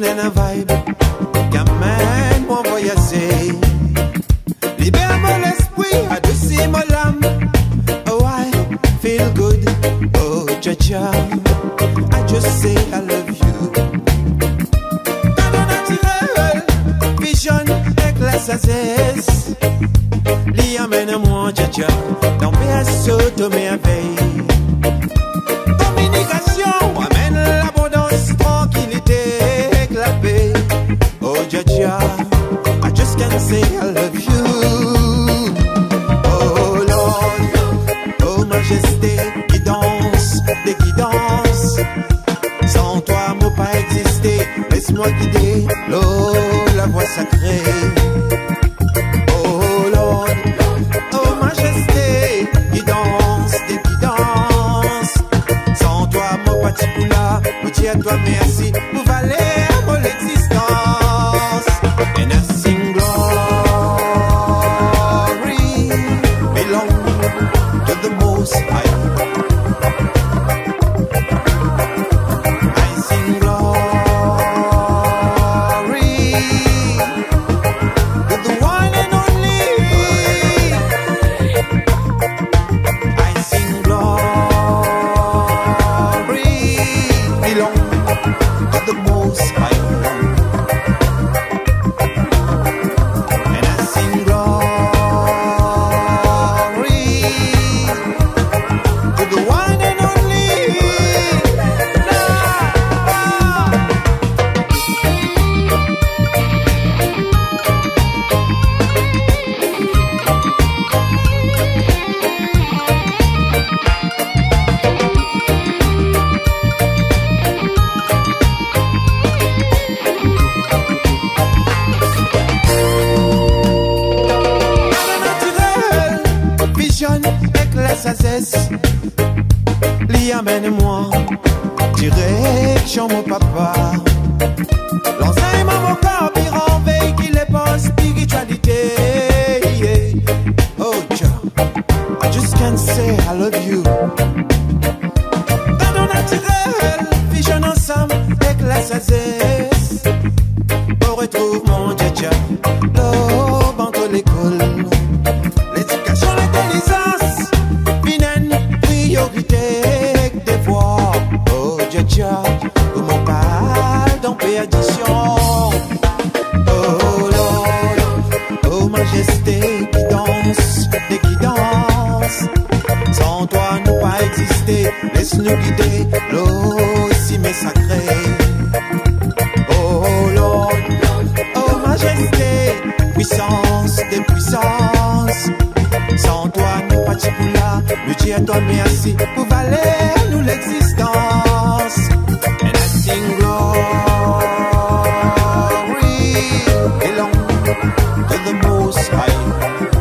bien un vibe qu'amène mon voyager. Libère-moi l'esprit, adoucis mon âme. Oh, I feel good. Oh, Jaja, I just say I love you. Cadeau naturel, vision, éclat sa cesse. Li amène moi, Jaja, dans PSO de merveille. Communication amène l'abondance, tranquillité, la paix. Oh, Jaja, I just can't say I love you. Oh, Lord, oh, Majesté, guidance, des guidances. Sans toi, mon pas exister. Laisse-moi guider, l'eau, la voix sacrée. Oh, Lord, oh, Majesté, guidance, des guidances. Sans toi, mon petit poula, je dis à toi merci pour valer mon existence. And I sing glory belong to the Most High. I sing glory to the one and only. I sing glory belong to the Most High. And I sing glory to the one and only. Vision, éclat sa cesse. Li amène-moi, direction mon papa. L'enseignement mon carburant, véhicule et pas spiritualité. Oh, Jah, I just can't say I love you. Cadeau naturel, vision ensemble, éclat sa cesse. On retrouve mon Jaja, l'aube entre l'école. L'éducation, l'intelligence, vinen, priorité, devoir. Oh, Jaja, où mon parle dans perdition. Oh, Lord, oh, Majesté, guidance, des guidances. Sans toi, nous pas exister. Laisse-nous guider, l'eau, si mais sacré. Oh, Lord, oh, Majesté, puissance des puissances. Sans toi, nous pas de poula. Nous dis à toi merci pour valer nous l'existence. And I sing glory belong to the Most High.